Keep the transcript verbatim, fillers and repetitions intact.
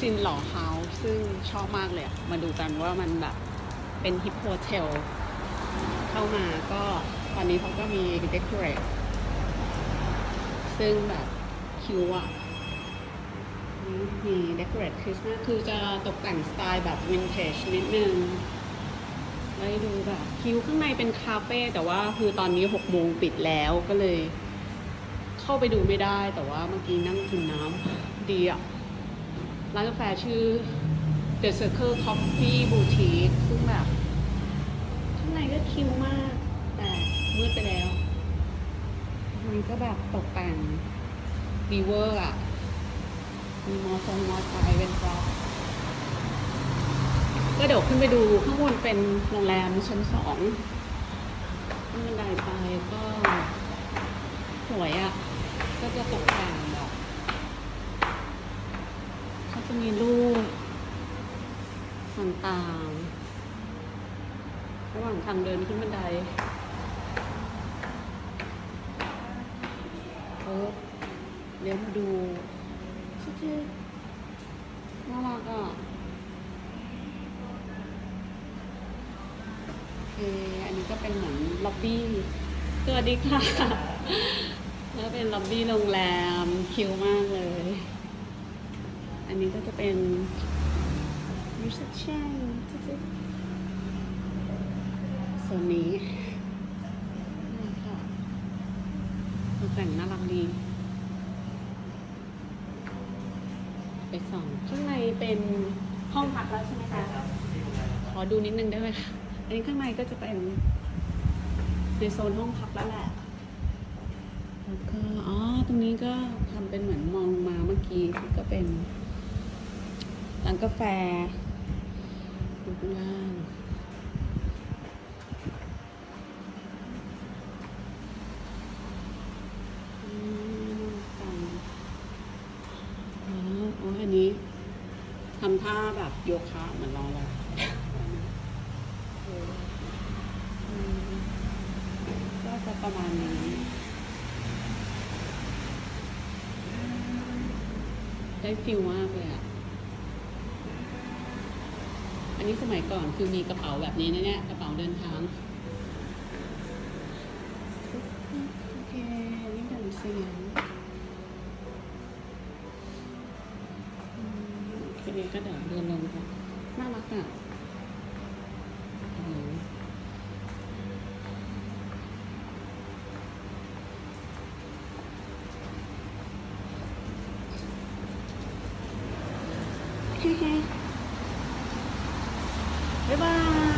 ซินหล่อเฮาส์ซึ่งชอบมากเลยมาดูกันว่ามันแบบเป็นฮิปโฮเทลเข้ามาก็ตอนนี้เขาก็มีเดคอเรทซึ่งแบบคิวอ่ะมีเดคอเรทคริสต์มาสคือจะตกแต่งสไตล์แบบวินเทจนิดนึงแล้วดูแบบคิวข้างในเป็นคาเฟ่แต่ว่าคือตอนนี้หกโมงปิดแล้วก็เลยเข้าไปดูไม่ได้แต่ว่าเมื่อกี้นั่งกินน้ำดีอ่ะร้านกาแฟชื่อ The Circle Coffee Boutique ซึ่งแบบข้างในก็คิวมากแต่มืดไปแล้วมันก็แบบตกแต่งดีเวอร์อ่ะมีมอไซค์มอไซค์เป็นฟลอปก็เดี๋ยวขึ้นไปดูข้างบนเป็นโรงแรมชั้นสองขึ้นบันไดไปก็สวยอ่ะก็จะตกแต่งแบบเขาจะมีรูปต่างๆระหว่างทางเดินขึ้นบันไดเออเดี๋ยวมาดูชื่อน่ารักอ่ะโอเคอันนี้ก็เป็นเหมือนล็อบบี้สวัสดีค่ะแล้วเป็นล็อบบี้โรงแรมคิวมากเลยอันนี้ก็จะเป็นreception โซนนี้ค่ะแต่งน่ารักดีไปสองข้างในเป็นห้องพักแล้วใช่ไหมคะขอดูนิดนึงได้ไหมคะอันนี้ข้างในก็จะเป็นในโซนห้องพักแล้วแหละแล้วก็อ๋อตรงนี้ก็ทำเป็นเหมือนมองมาเมื่อกี้ก็เป็นร้านกาแฟดูข้างล่างอ๋ออันนี้ทำท่าแบบโยคะเหมือนเราเลยก็จะประมาณนี้ได้ฟิลมากเลยอ่ะอันนี้สมัยก่อนคือมีกระเป๋าแบบนี้นะเนี่ยกระเป๋าเดินทางโอเคนี่เป็นเสียงโอเคก็เดี๋ยวเดินลงกันน่ารักอ่ะเฮ้บ๊ายบาย